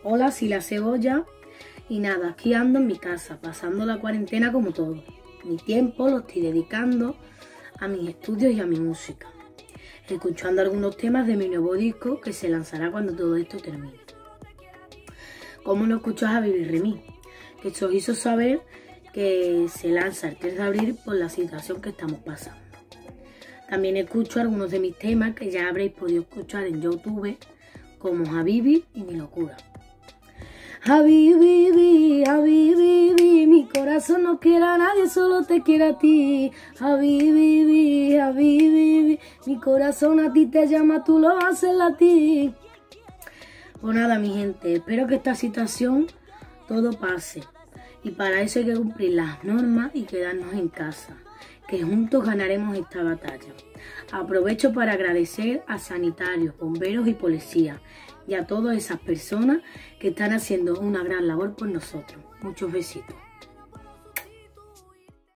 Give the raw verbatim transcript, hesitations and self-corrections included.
Hola, sí, la cebolla. Y nada, aquí ando en mi casa, pasando la cuarentena como todo. Mi tiempo lo estoy dedicando a mis estudios y a mi música, escuchando algunos temas de mi nuevo disco que se lanzará cuando todo esto termine. ¿Cómo lo escuchas a Vivi Remix? Que se os hizo saber que se lanza el tres de abril por la situación que estamos pasando. También escucho algunos de mis temas que ya habréis podido escuchar en YouTube, como Habibi y Mi Locura. Habibi, Habibi, mi corazón no quiere a nadie, solo te quiere a ti. Habibi, Habibi, mi corazón a ti te llama, tú lo haces latir. Pues nada, mi gente, espero que esta situación todo pase. Y para eso hay que cumplir las normas y quedarnos en casa, que juntos ganaremos esta batalla. Aprovecho para agradecer a sanitarios, bomberos y policías y a todas esas personas que están haciendo una gran labor por nosotros. Muchos besitos.